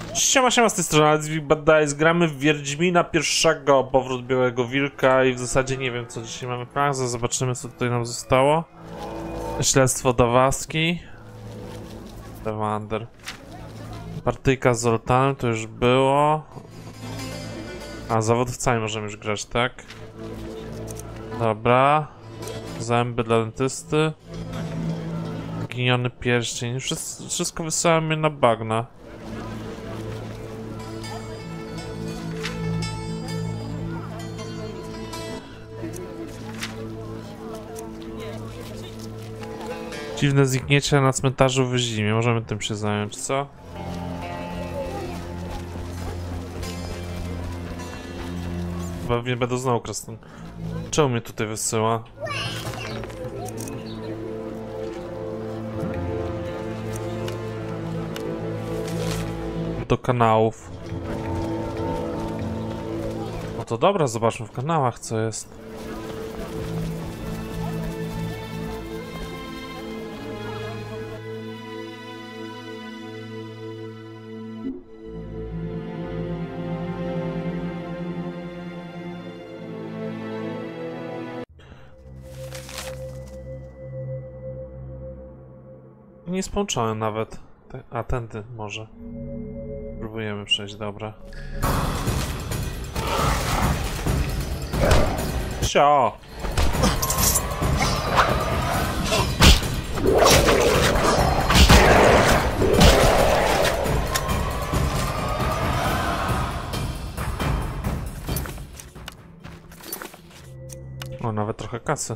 Siema, z tej strony Big Bad Dice. Gramy w Wiedźmina pierwszego, powrót Białego Wilka i w zasadzie nie wiem, co dzisiaj mamy w planach. Zobaczymy, co tutaj nam zostało. Śledztwo Dawaski. Dewander. Partyjka z Zoltanem, to już było. A, zawodowcami możemy już grać, tak? Dobra. Zęby dla dentysty. Giniony pierścień. Wszystko wysyła mnie na bagna. Dziwne zniknięcie na cmentarzu w zimie. Możemy tym się zająć, co? Chyba nie będę znowu krasnął. Czemu mnie tutaj wysyła? Do kanałów. No to dobra, zobaczmy w kanałach, co jest. Nie jest połączony nawet. A tędy może. Próbujemy przejść, dobra. Sio! O, nawet trochę kasy.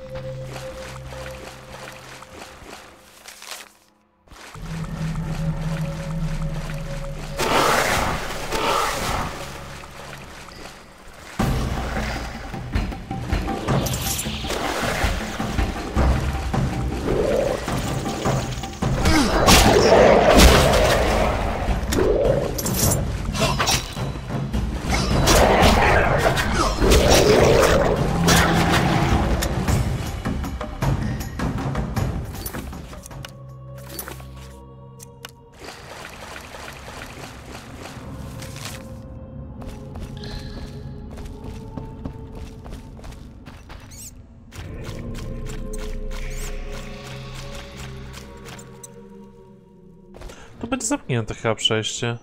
To będzie zamknięte chyba przejście.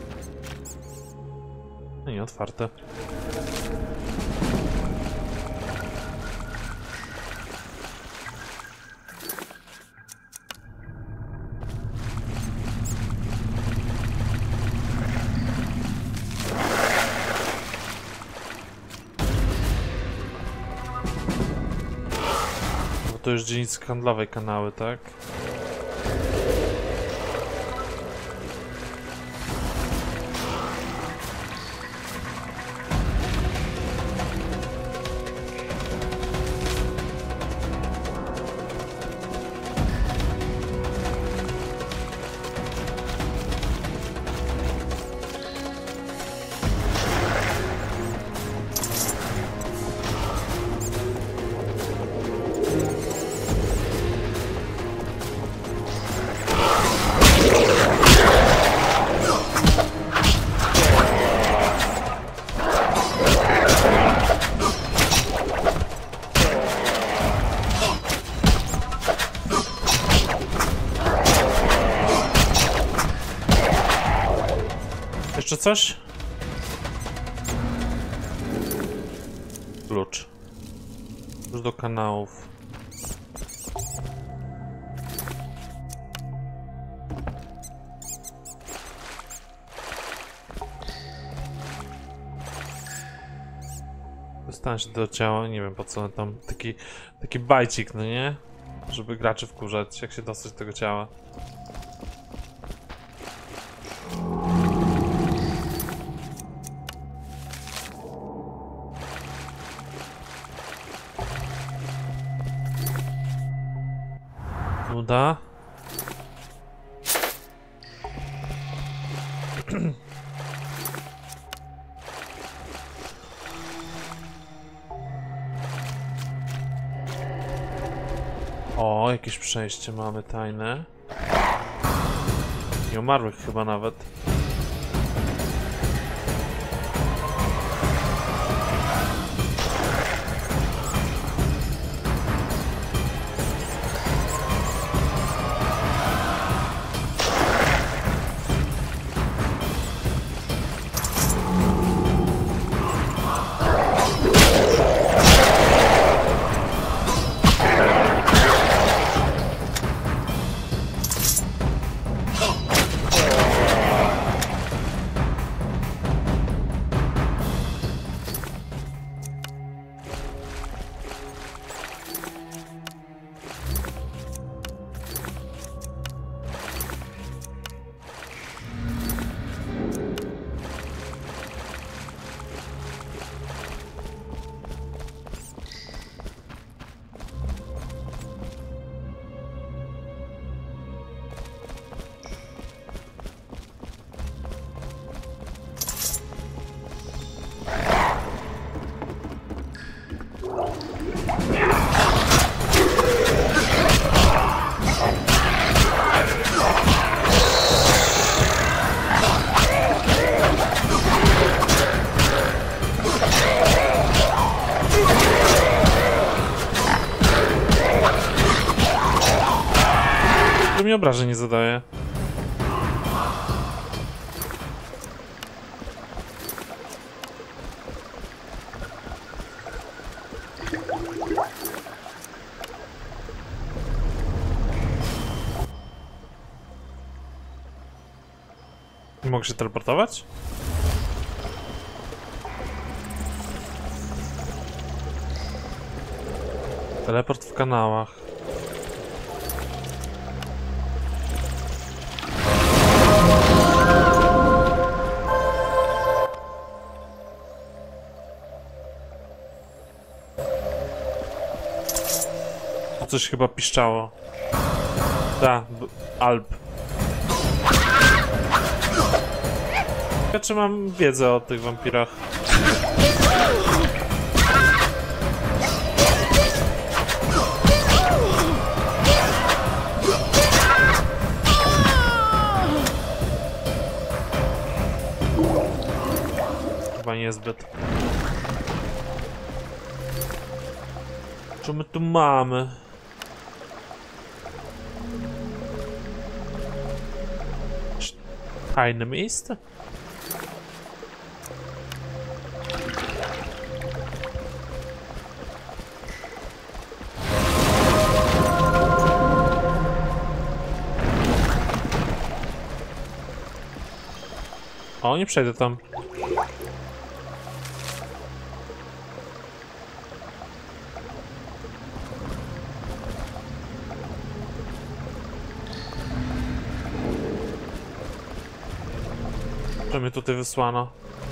No nie, otwarte. Bo to już dzielnicy handlowej kanały, tak? Jeszcze coś? Klucz. Już do kanałów. Dostałem się do ciała, nie wiem po co tam taki bajcik, no nie? Żeby graczy wkurzać, jak się dostać do tego ciała. Nuda. O, jakieś przejście mamy tajne. Nie umarłych chyba nawet. obrażeń nie zadaje. Nie mogę się teleportować? Teleport w kanałach. Tu coś chyba piszczało. Da, Alp. Czy mam wiedzę o tych wampirach? Chyba niezbyt. Co my tu mamy? Tajne miejsce? O, nie przejdę tam. Co mnie tutaj wysłano?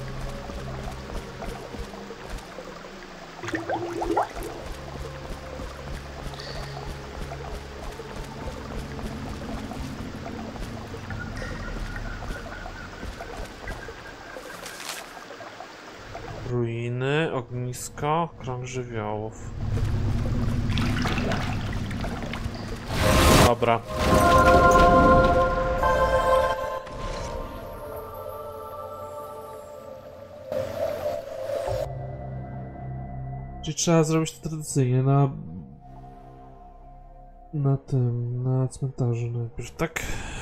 Ruiny, ognisko, krąg żywiołów. Dobra. Czyli trzeba zrobić to tradycyjnie na cmentarzu najpierw, tak?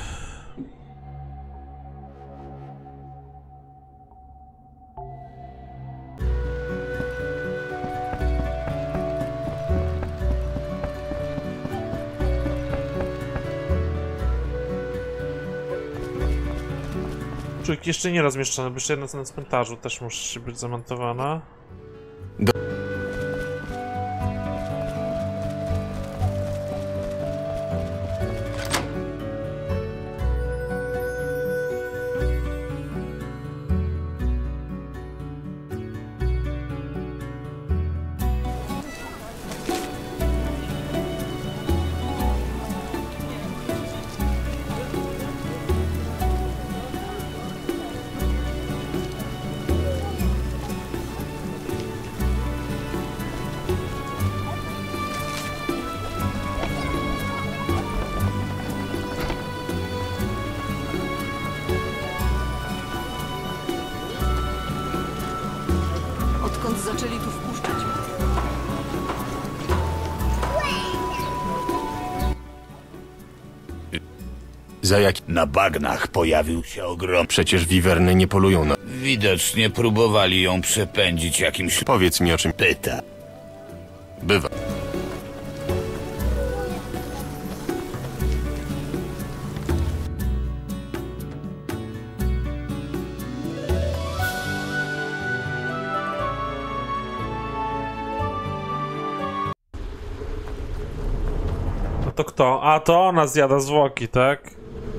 Czujki jeszcze nie rozmieszczone, bo jeszcze jedna na cmentarzu też musi być zamontowana. Odkąd zaczęli tu wpuszczać? Za jak na bagnach pojawił się ogrom. Przecież wiwerny nie polują na... Widocznie próbowali ją przepędzić jakimś... Powiedz mi, o czym pyta. Bywa. No to kto? A, to ona zjada zwłoki, tak?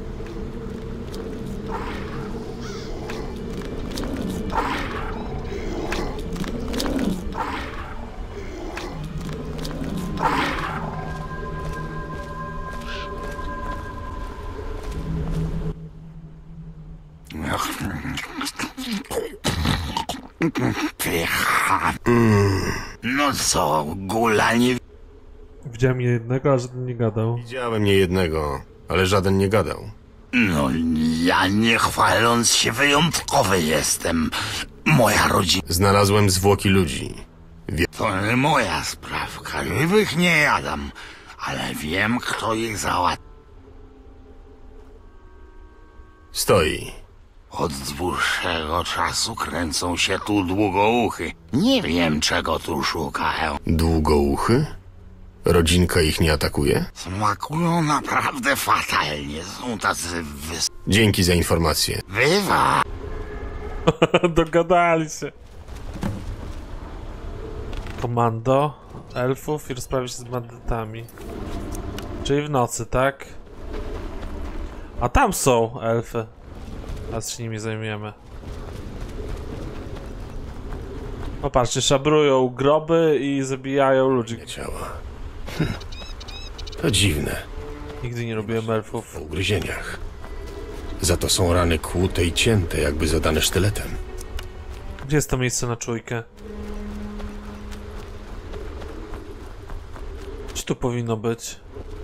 No co, gula nie... Widziałem jednego, a żaden nie gadał. Widziałem niejednego, ale żaden nie gadał. No, ja nie chwaląc się wyjątkowy jestem. Moja rodzina... Znalazłem zwłoki ludzi. To nie moja sprawka, żywych nie jadam. Ale wiem, kto ich załatwił. Stoi. Od dłuższego czasu kręcą się tu długouchy. Nie wiem, czego tu szukają. Długouchy? Rodzinka ich nie atakuje? Smakują naprawdę fatalnie. Są tacy Dzięki za informację. Bywa. Dogadali się. Komando elfów i rozprawi się z bandytami. Czyli w nocy, tak? A tam są elfy. Teraz się nimi zajmiemy. Popatrzcie, szabrują groby i zabijają ludzi. Ciała. To dziwne. Nigdy nie robiłem elfów. W ugryzieniach. Za to są rany kłute i cięte, jakby zadane sztyletem. Gdzie jest to miejsce na czujkę? Gdzie tu powinno być?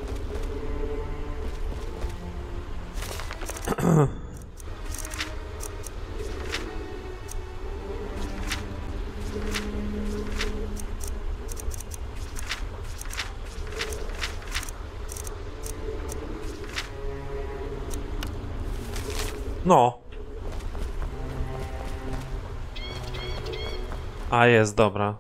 No. A jest, dobra.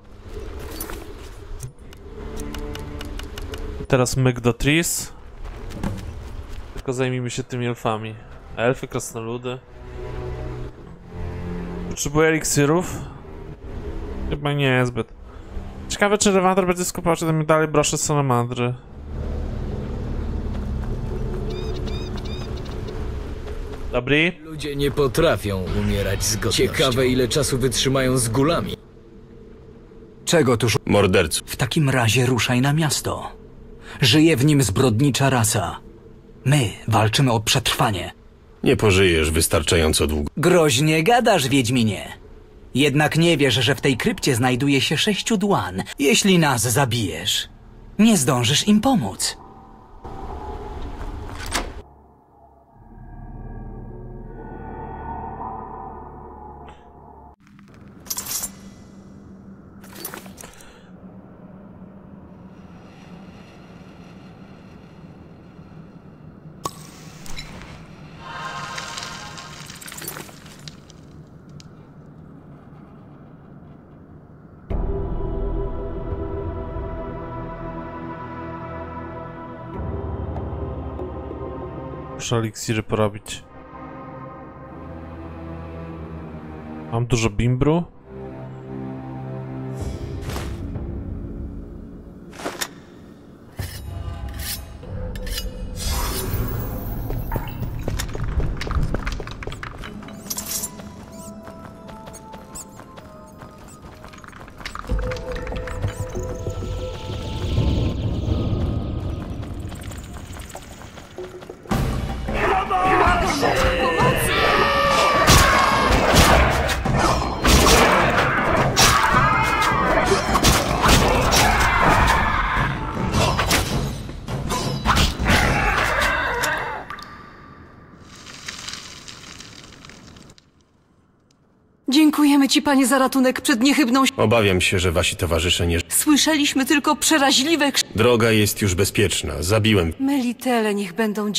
Teraz myk do Tris. Tylko zajmijmy się tymi elfami. Elfy, krasnoludy. Potrzebuję eliksirów? Chyba nie zbyt. Ciekawe, czy Revandor będzie skupował, czy tam dalej brosze salamandry. Dobry? Ludzie nie potrafią umierać z godnością. Ciekawe, ile czasu wytrzymają z gulami. Czego tuż? Morderców. W takim razie ruszaj na miasto. Żyje w nim zbrodnicza rasa. My walczymy o przetrwanie. Nie pożyjesz wystarczająco długo. Groźnie gadasz, Wiedźminie. Jednak nie wiesz, że w tej krypcie znajduje się 6 dłan. Jeśli nas zabijesz, nie zdążysz im pomóc. Muszę eliksiry porobić. Mam dużo bimbru. Dziękujemy ci, panie, za ratunek przed niechybną... Obawiam się, że wasi towarzysze nie... Słyszeliśmy tylko przeraźliwe Droga jest już bezpieczna. Zabiłem... Melitele niech będą...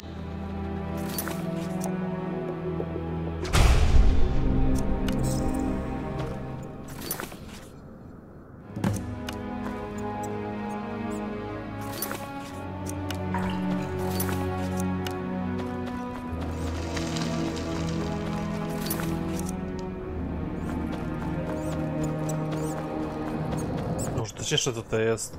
Może coś jeszcze tutaj jest.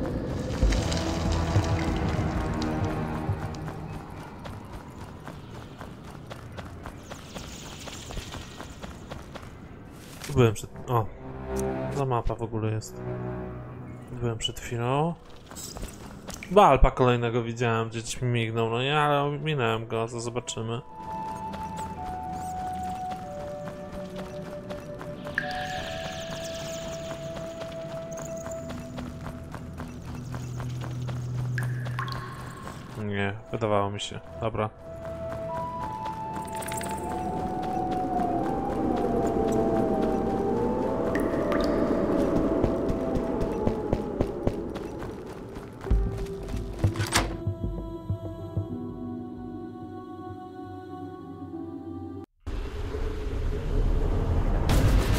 Tu byłem przed... O! Za mapa w ogóle jest. Tu byłem przed chwilą. Chyba alpa kolejnego widziałem, gdzieś mi mignął, no nie, ale minąłem go, to zobaczymy. Nie, wydawało mi się. Dobra.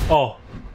O!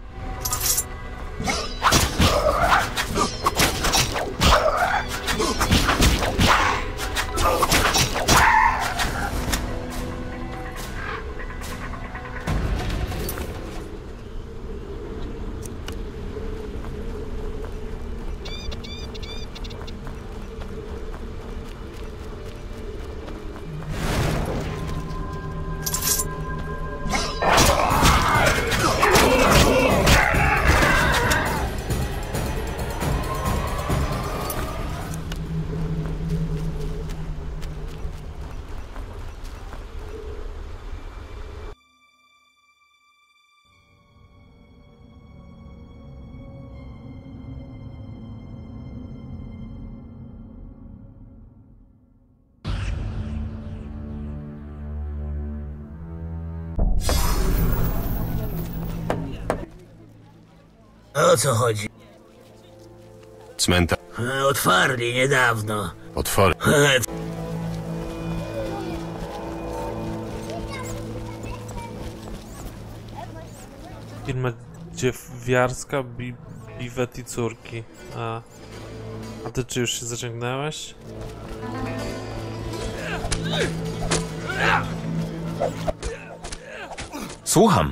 O co chodzi? Cmentarz. Otwarli niedawno. Otwory. Firma dziewiarska, biwet i córki. A ty czy już się zaciągnęłeś? Słucham.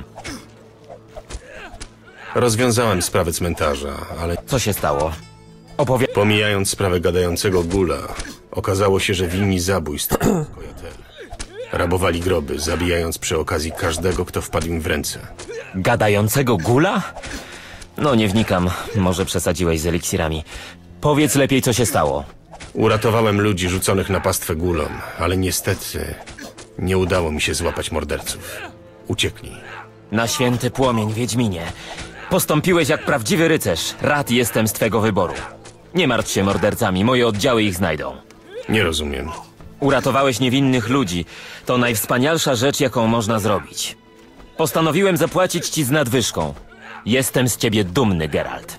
Rozwiązałem sprawę cmentarza, ale Co się stało? pomijając sprawę gadającego gula, okazało się, że winni zabójstw Kojatel. Rabowali groby, zabijając przy okazji każdego, kto wpadł im w ręce. Gadającego gula? No nie wnikam, może przesadziłeś z eliksirami. Powiedz lepiej, co się stało. Uratowałem ludzi rzuconych na pastwę gulą, ale niestety nie udało mi się złapać morderców. Uciekli. Na święty płomień, Wiedźminie. Postąpiłeś jak prawdziwy rycerz. Rad jestem z twego wyboru. Nie martw się mordercami, moje oddziały ich znajdą. Nie rozumiem. Uratowałeś niewinnych ludzi. To najwspanialsza rzecz, jaką można zrobić. Postanowiłem zapłacić ci z nadwyżką. Jestem z ciebie dumny, Geralt.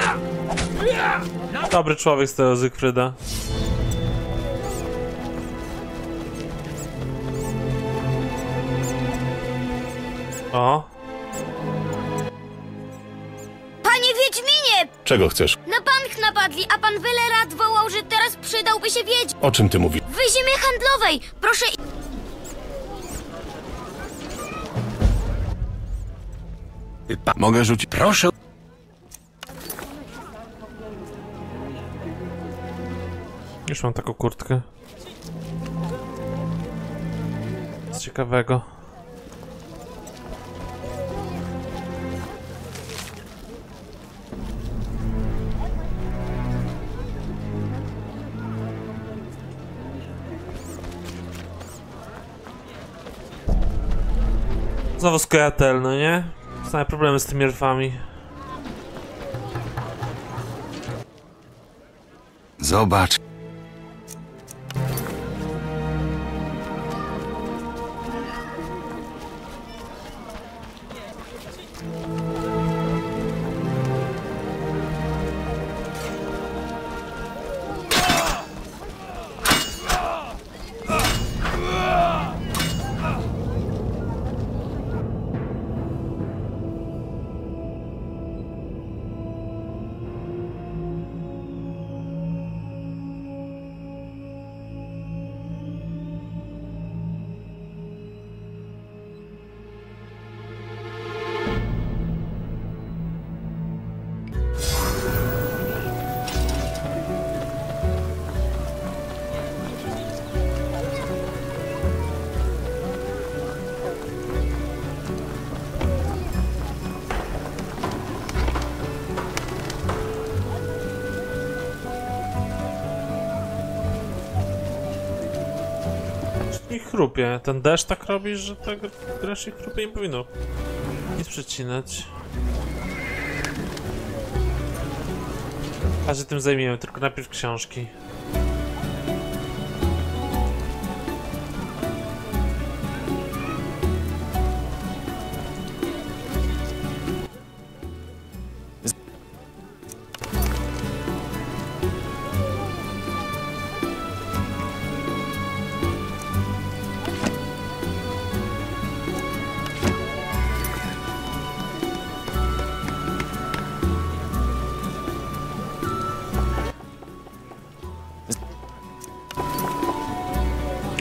Dobry człowiek z tego Zygfryda. O! Panie Wiedźminie! Czego chcesz? Na bank napadli, a pan Welerat wołał, że teraz przydałby się Wiedźmin. O czym ty mówisz? W ziemi handlowej! Proszę... Mogę rzucić? Proszę. Już mam taką kurtkę. Co ciekawego. Znowu Kojatel, no nie? Same problemy z tymi elfami. Zobacz. Mi chrupie. Ten deszcz tak robi, że ta gra się chrupie, nie powinno nic przecinać. A się tym zajmiemy, tylko najpierw książki.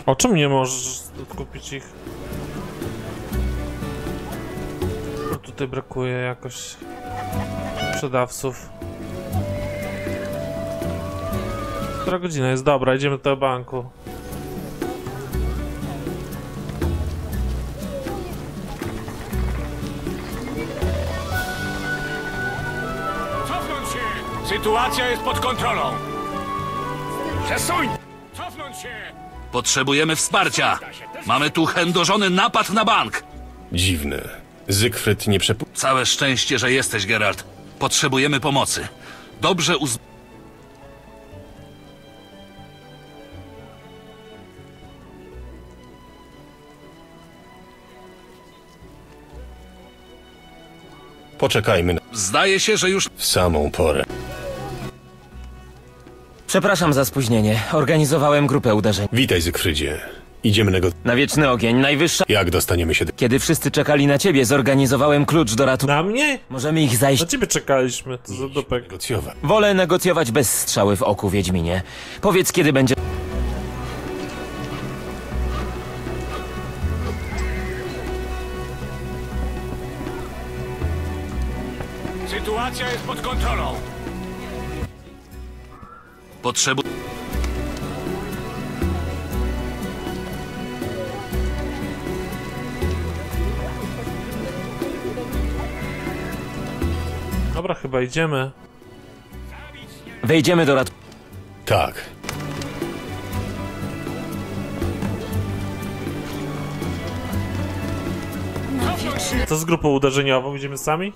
O czym nie możesz kupić ich? No tutaj brakuje jakoś sprzedawców. Która godzina jest? Dobra, idziemy do tego banku. Cofnąć się! Sytuacja jest pod kontrolą! Przesuń! Cofnąć się! Potrzebujemy wsparcia. Mamy tu chędożony napad na bank. Dziwne. Zygfryd nie przepuścił. Całe szczęście, że jesteś, Geralt. Potrzebujemy pomocy. Dobrze Poczekajmy Zdaje się, że już... w samą porę. Przepraszam za spóźnienie. Organizowałem grupę uderzeń. Witaj, Zygfrydzie. Idziemy Na wieczny ogień, najwyższa... Jak dostaniemy się do... Kiedy wszyscy czekali na ciebie, zorganizowałem klucz do ratunku. Na mnie? Możemy ich zajść... Na ciebie czekaliśmy, to za dupek. negocjować. Wolę negocjować bez strzały w oku, Wiedźminie. Powiedz, kiedy będzie... Sytuacja jest pod kontrolą! Dobra, chyba idziemy. Wejdziemy do ratunku. Tak. Co z grupą uderzeniową? Idziemy sami?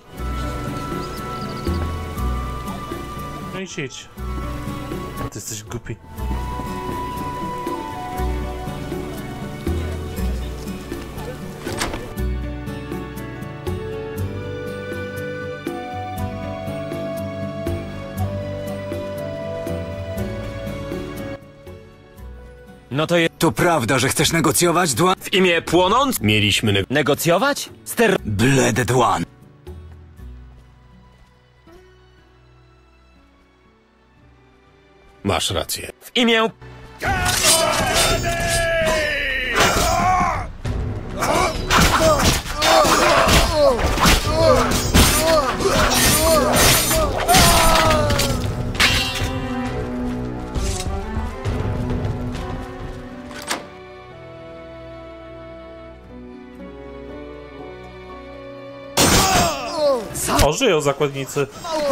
No i idź. Ty jesteś głupi. No to To prawda, że chcesz negocjować, Dwan? w imię płonąc? Mieliśmy Negocjować? Bled Dwan. Masz rację. W imię... O, żyją zakładnicy.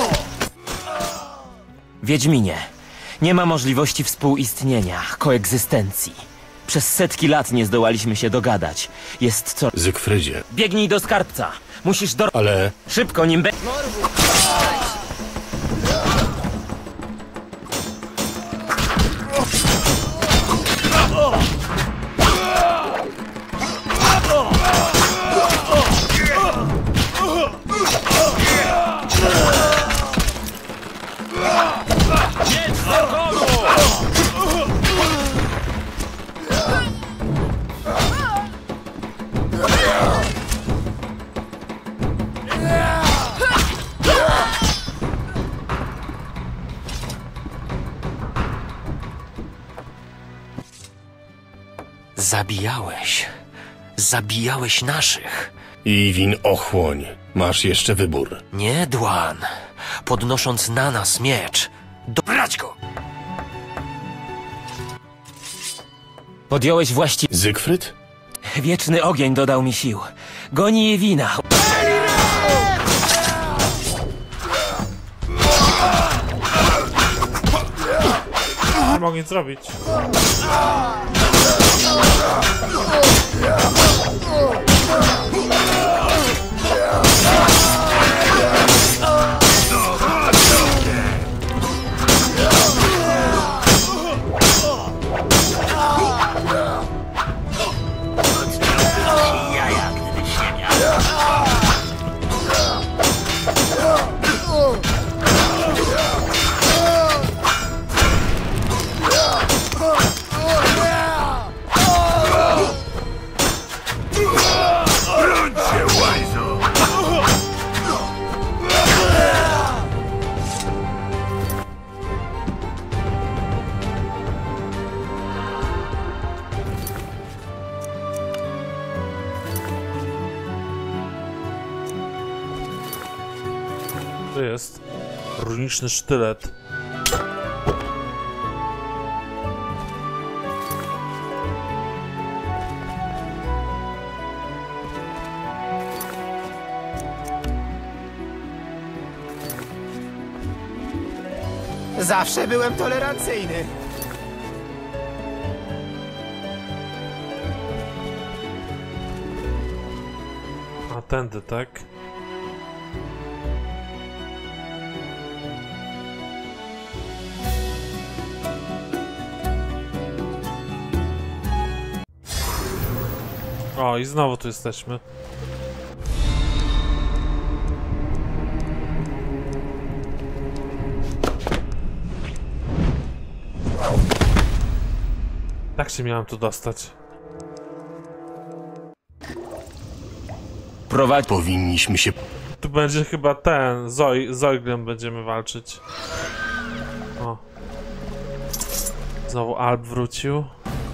Wiedźminie, nie ma możliwości współistnienia, koegzystencji. Przez setki lat nie zdołaliśmy się dogadać. Jest co... Zygfrydzie. Biegnij do skarbca. Musisz Ale... Szybko, nim Zabijałeś naszych. Iwin, ochłoń. Masz jeszcze wybór. Nie, Dwan. Podnosząc na nas miecz. Brać go! Podjąłeś właściwie... Zygfryd? Wieczny ogień dodał mi sił. Goni je wina. Nie mogę nic zrobić. To jest runiczny sztylet. Zawsze byłem tolerancyjny. A tędy, tak? O, i znowu tu jesteśmy. Tak się miałem tu dostać. Powinniśmy się... Tu będzie chyba ten, Zoiglem będziemy walczyć. O. Znowu Alp wrócił.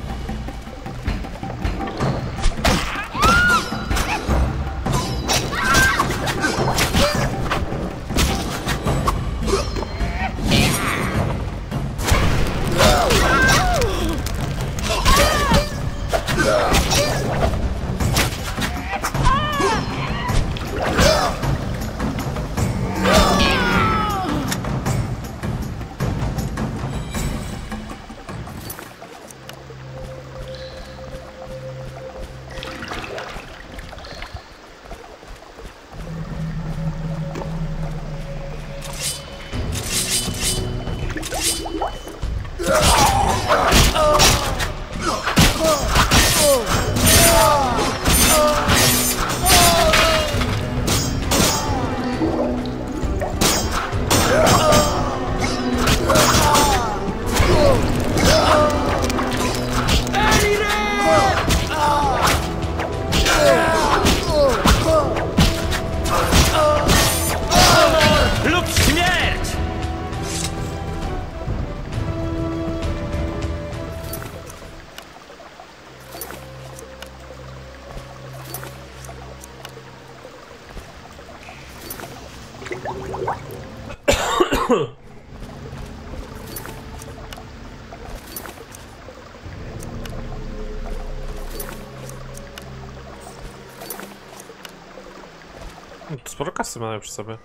Sporo kasy mamy przy sobie.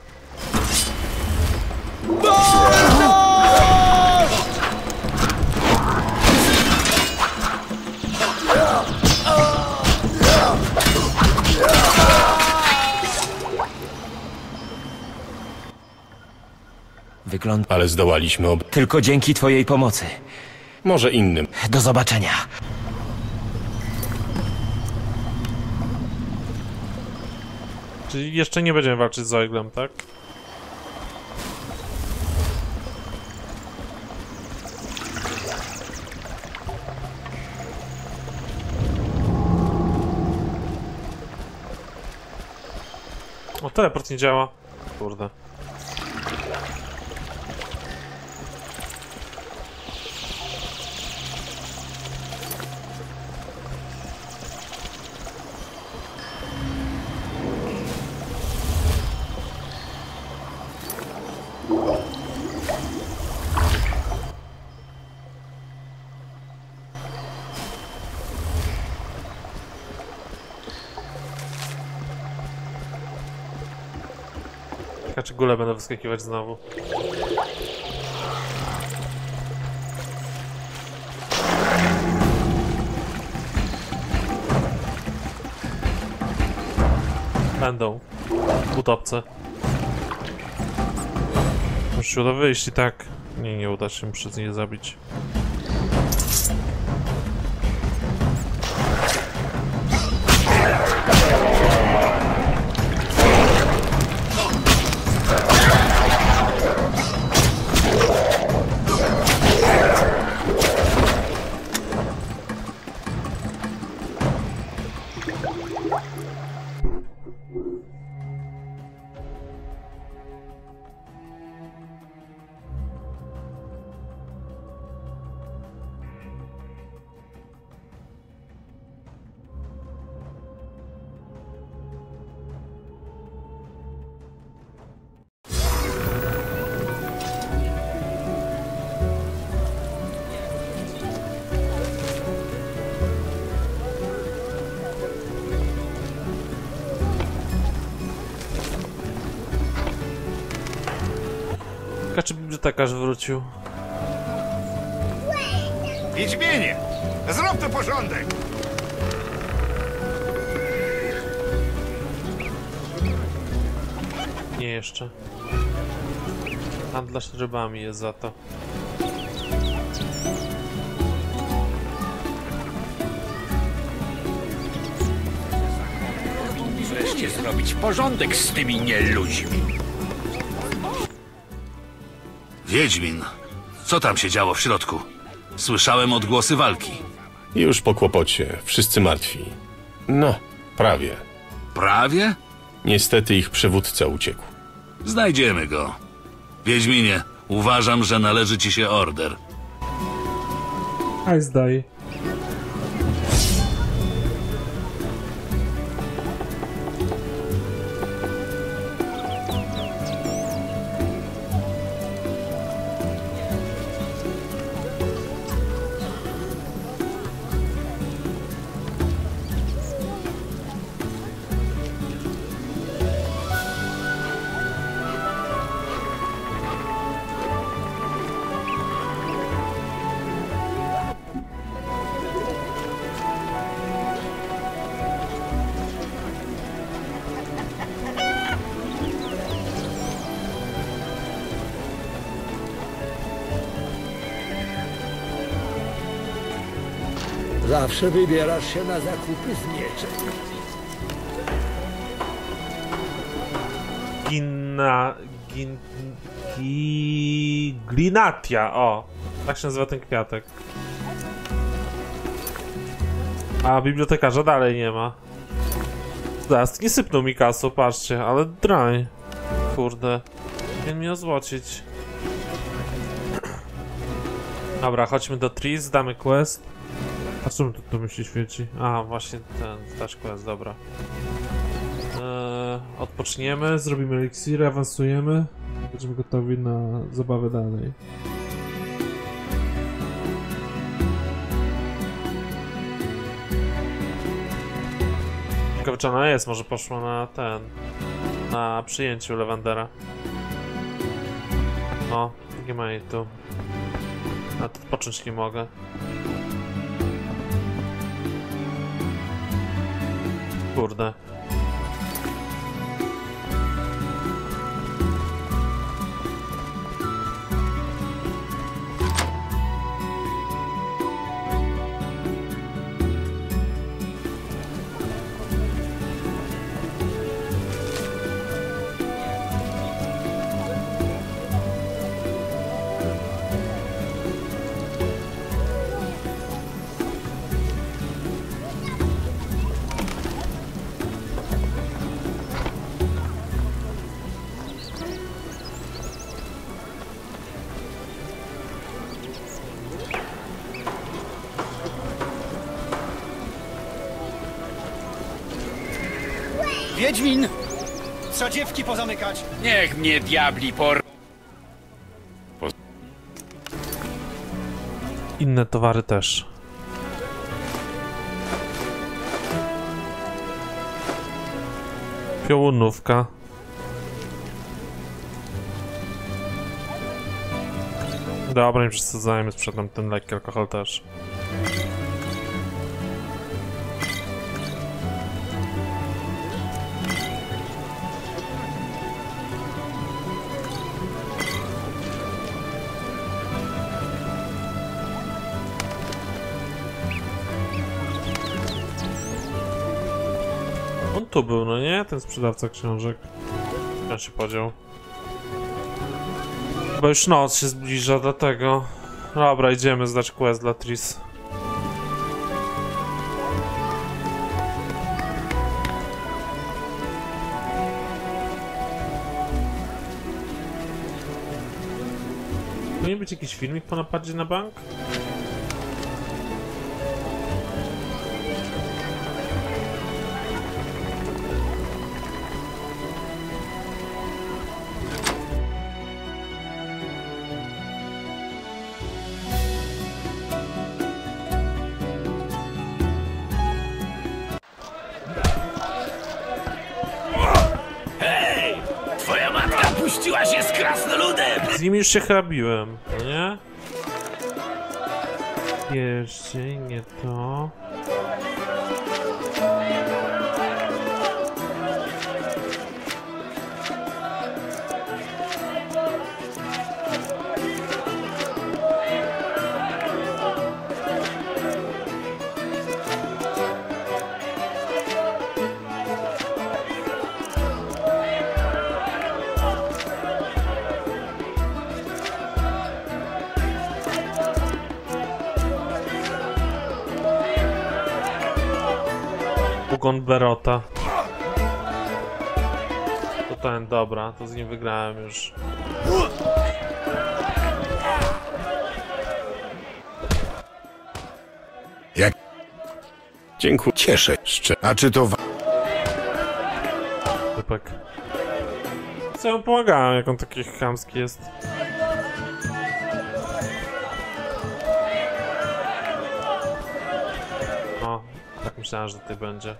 Wygląda... Ale zdołaliśmy Tylko dzięki twojej pomocy. Może innym. Do zobaczenia. Czyli jeszcze nie będziemy walczyć z Zoiglem, tak? O, teleport nie działa. Kurde. Czy góle będą wyskakiwać znowu? Będą. Utopce. Już się uda wyjść i tak. Nie uda się przez nie zabić. Ciekawe, czy bibliotekarz wrócił. Wiedźminie, zrób tu porządek! Nie jeszcze. Handlarz rybami jest za to. Wreszcie zrobić porządek z tymi nieludźmi. Wiedźmin, co tam się działo w środku? Słyszałem odgłosy walki. Już po kłopocie, wszyscy martwi. No, prawie. Prawie? Niestety ich przywódca uciekł. Znajdziemy go. Wiedźminie, uważam, że należy ci się order. Aj, zdaj. Zawsze wybierasz się na zakupy z mieczem. Glinatia, o! Tak się nazywa ten kwiatek. A bibliotekarza dalej nie ma. Zaraz, nie sypnął mi kasu, patrzcie, ale draj. Kurde. Powinien mi ozłocić. Dobra, chodźmy do Tris, damy quest. A co mi tu myśli świeci? A, właśnie ten, też quest, dobra. Odpoczniemy, zrobimy eliksiry, awansujemy. Będziemy gotowi na zabawę dalej. Ciekawe, czy ona jest, może poszła na ten... na przyjęciu Lewandera. O, nie ma jej tu. A to odpocząć nie mogę. Kurde. Wiedźmin! Co dziewki pozamykać? Niech mnie diabli Inne towary też. Piołunówka. Dobra, nie przesadzajmy, sprzedam ten lekki alkohol też. On tu był, no nie? Ten sprzedawca książek. Ja się podział. Chyba już noc się zbliża, dlatego... Dobra, idziemy zdać quest dla Tris. Powinien być jakiś filmik po napadzie na bank? Twoja matka Spuściła się z krasnoludem! Z nimi już się chyba biłem, no nie? Pierścień, nie to. Ugon Berota. To ten, dobra, to z nim wygrałem już. Jak? Dziękuję. Cieszę się. A czy to... Typek. Co ja mu pomagałem, jak on taki chamski jest. O, tak myślałem, że tutaj będzie.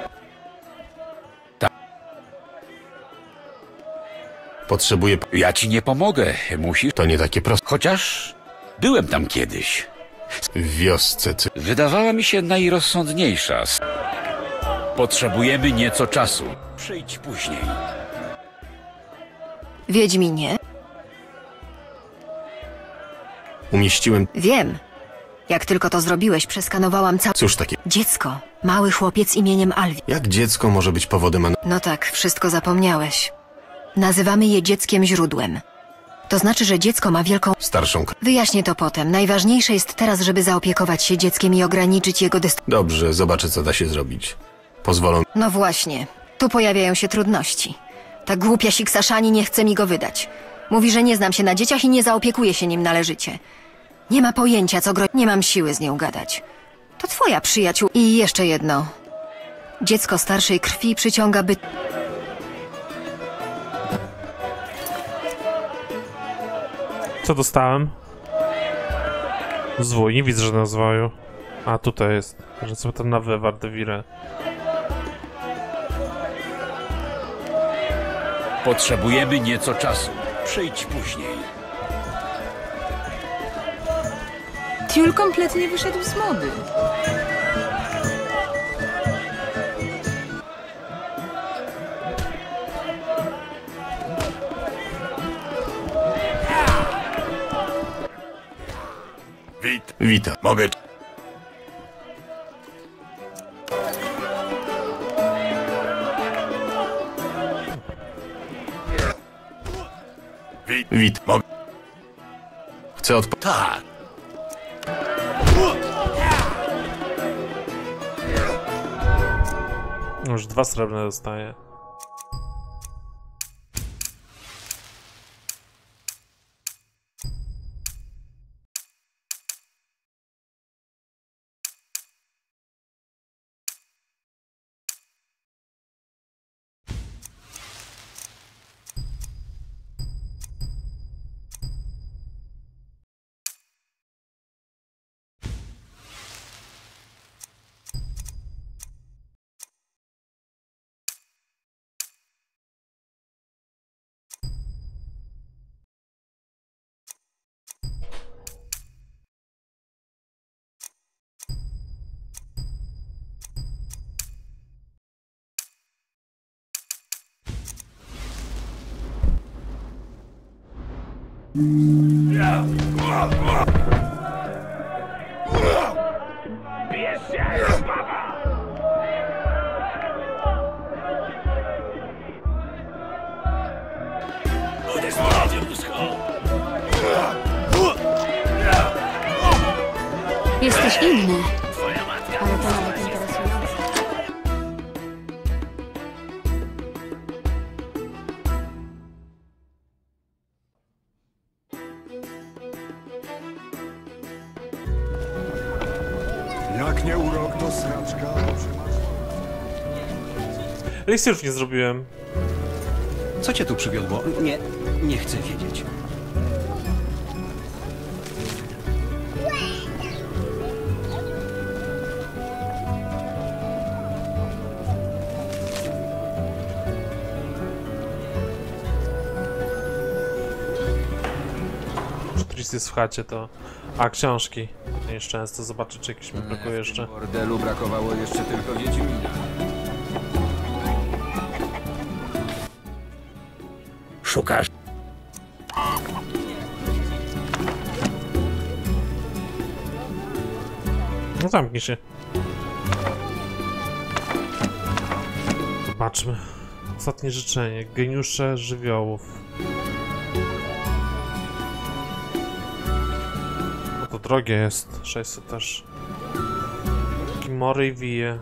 Potrzebuję... Ja ci nie pomogę, musisz... To nie takie proste. Chociaż byłem tam kiedyś. W wiosce ty... Wydawała mi się najrozsądniejsza. Potrzebujemy nieco czasu. Przyjdź później. Wiedźminie? Umieściłem... Wiem. Jak tylko to zrobiłeś, przeskanowałam całe... Cóż takie... Dziecko. Mały chłopiec imieniem Alwi. Jak dziecko może być powodem... No tak, wszystko zapomniałeś. Nazywamy je dzieckiem źródłem. To znaczy, że dziecko ma wielką... Starszą... Wyjaśnię to potem. Najważniejsze jest teraz, żeby zaopiekować się dzieckiem i ograniczyć jego Dobrze, zobaczę, co da się zrobić. Pozwolą... No właśnie. Tu pojawiają się trudności. Ta głupia Siksaszani nie chce mi go wydać. Mówi, że nie znam się na dzieciach i nie zaopiekuje się nim należycie. Nie ma pojęcia, co nie mam siły z nią gadać. To twoja przyjaciół... I jeszcze jedno. Dziecko starszej krwi przyciąga Co dostałem? Zwój, nie widzę, że na zwoju. A, tutaj jest. Że sobie tam na Wardewirę. Potrzebujemy nieco czasu. Przyjdź później. Tiul kompletnie wyszedł z mody. Witam. Mogę... Mogę... Chcę Tak. Już 2 srebrne dostaję. Jesteś inny, ale to nawet interesujące. Jak nie urok, to sraczka. Eliksirów nie zrobiłem. Co cię tu przywiodło? Nie chcę wiedzieć. Tris jest w chacie, to... A, książki. Nieszczęście, zobaczę, czy jakieś mi brakuje jeszcze. W bordelu brakowało jeszcze tylko Wiedźmina. Szukasz? No zamknij się. Zobaczmy. Ostatnie życzenie. Geniusze żywiołów. No to drogie jest. 600 też. Kimory i wije.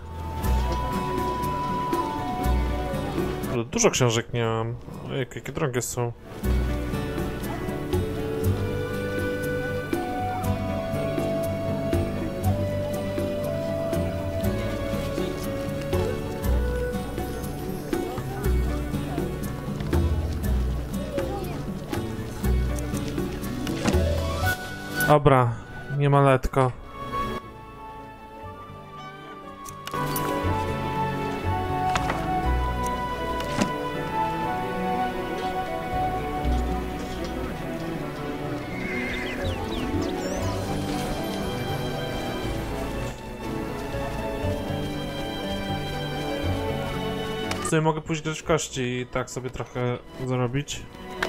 Ale dużo książek nie mam. Ojej, jakie drogie są. Dobra, nie ma letko. Sobie mogę pójść grać w kości i tak sobie trochę zarobić.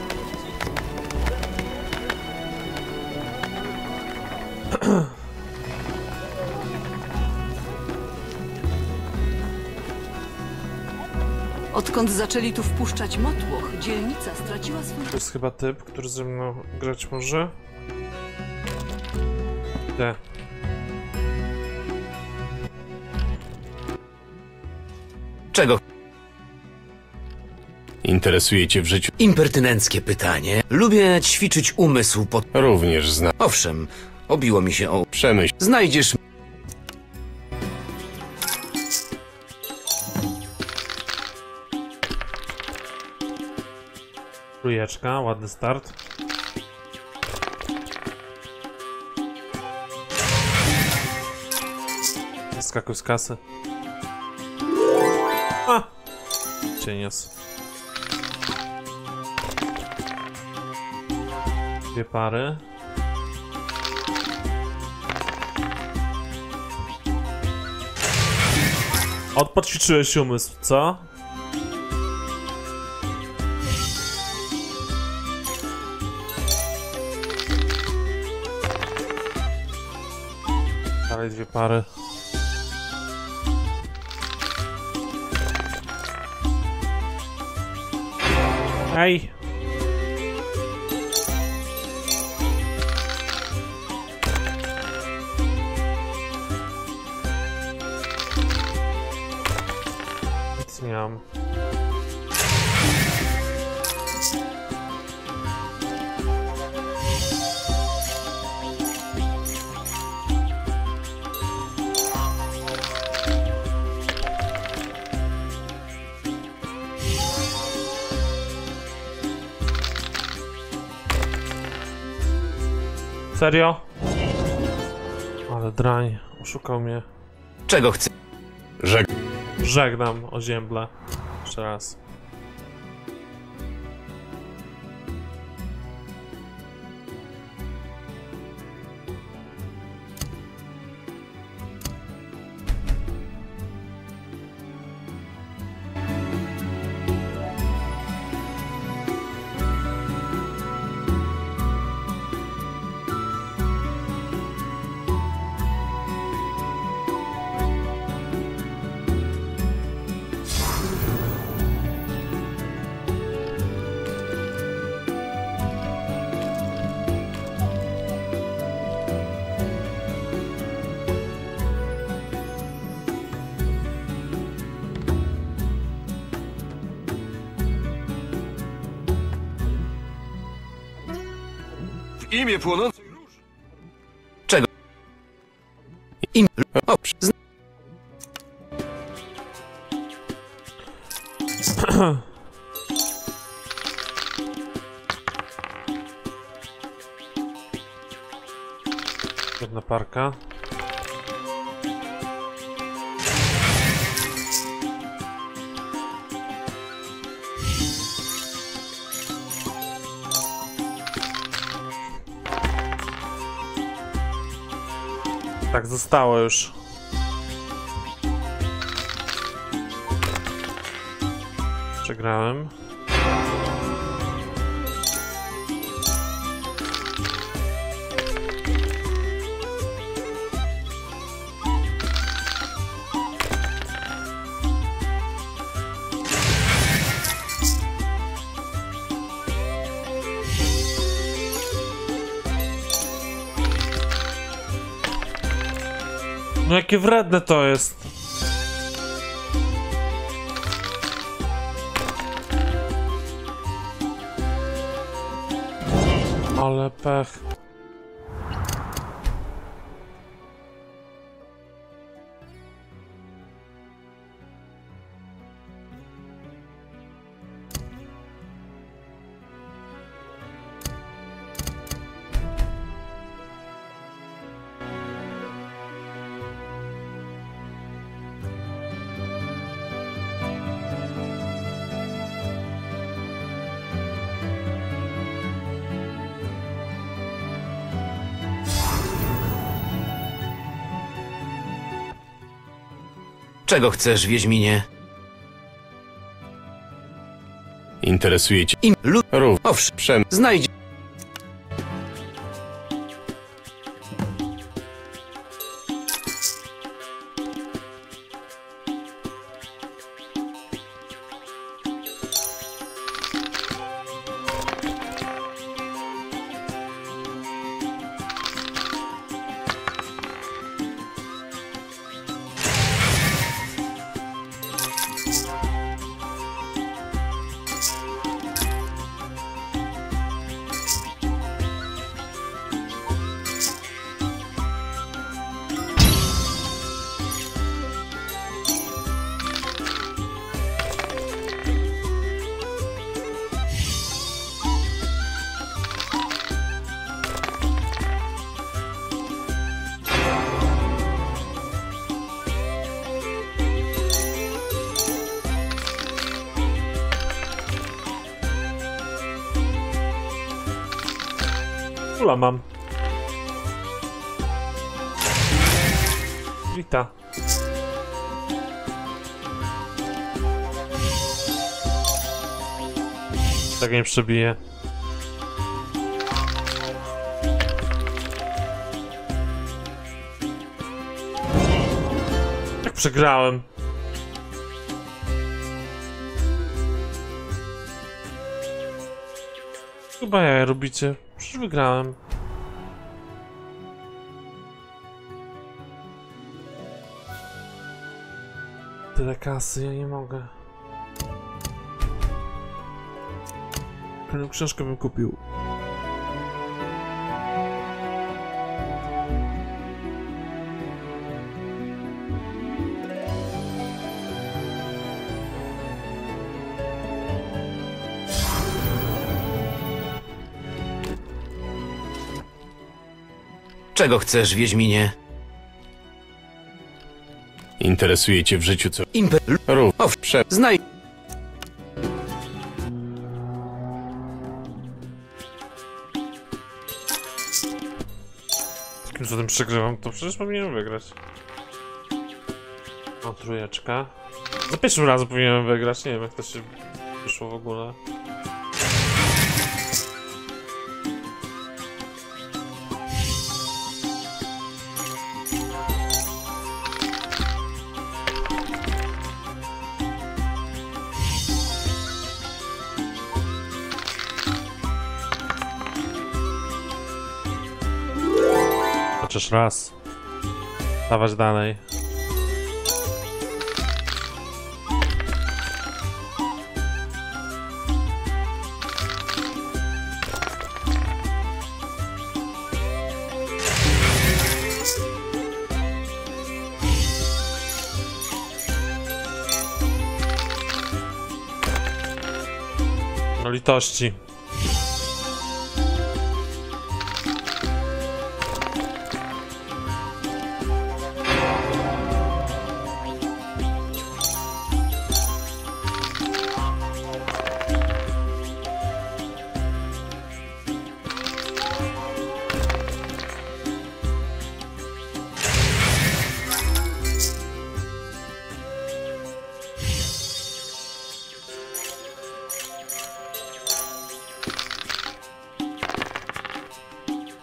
Odkąd zaczęli tu wpuszczać motłoch, dzielnica straciła swój... To jest chyba typ, który ze mną grać może. Te. Czego? Interesuje cię w życiu? Impertynenckie pytanie. Lubię ćwiczyć umysł pod... Również znam. Owszem, obiło mi się o... Przemyśl. Znajdziesz... Trójeczka, ładny start. Skakuj z kasy. A! Cienios. Dwie pary. Odpoćwiczyłeś umysł, co? Dalej dwie pary. Ej! Nic nie mam. Serio? Ale drań, oszukał mnie. Czego chcę? Żegnam o ziemble. Jeszcze raz. W imię płonącej róży. Czego? Jedna parka. Tak zostało już. Przegrałem. No jakie wredne to jest. Ale pech. Czego chcesz, Wiedźminie? Interesuje cię Owszem, znajdzie. Kula mam. Wita. Tak nie przebije. Jak przegrałem. Chyba ja robicie. Przecież wygrałem. Tyle kasy, ja nie mogę. Kolejną książkę bym kupił. Czego chcesz, Wiedźminie? Interesuje cię w życiu co... Owszem, znaj... Takim cudem przegrywam, to przecież powinienem wygrać. O, trójeczka. Za pierwszym razem powinienem wygrać, nie wiem jak to się wyszło w ogóle. Chociaż raz. Dawać dalej. No litości.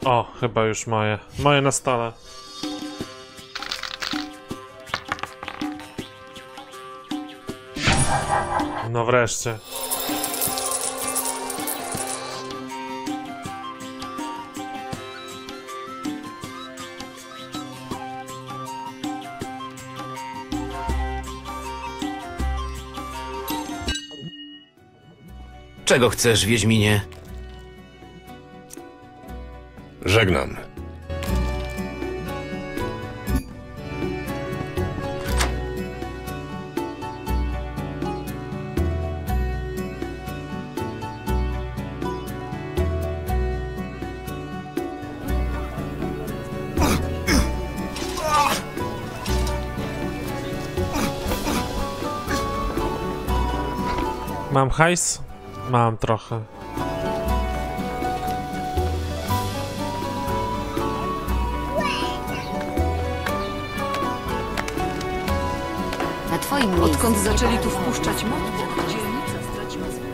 O, chyba już moje. Moje na stole. No wreszcie. Czego chcesz, Wiedźminie? Żegnam. Mam hajs? Mam trochę. Na twoim miejscu. Odkąd zaczęli tu wpuszczać motłoch, dzielnica straciła swój...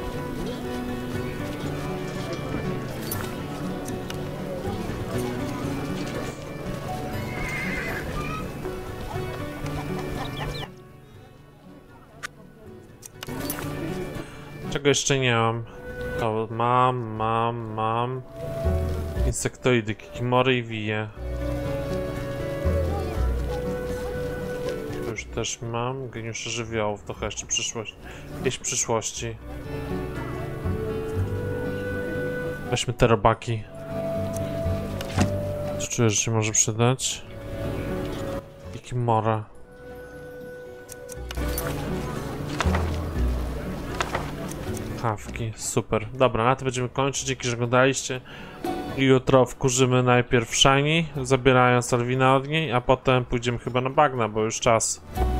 Czego jeszcze nie mam? To mam. Insektoidy, kikimory i wije. To już też mam. Geniusze żywiołów, to chyba jeszcze przyszłość. Jakieś przyszłości. Weźmy te robaki. Czy czuję, że się może przydać? Kikimora. Kawki, super. Dobra, na to będziemy kończyć. Dzięki, że oglądaliście. Jutro wkurzymy najpierw Shiny, zabierając Alwina od niej, a potem pójdziemy chyba na bagna, bo już czas.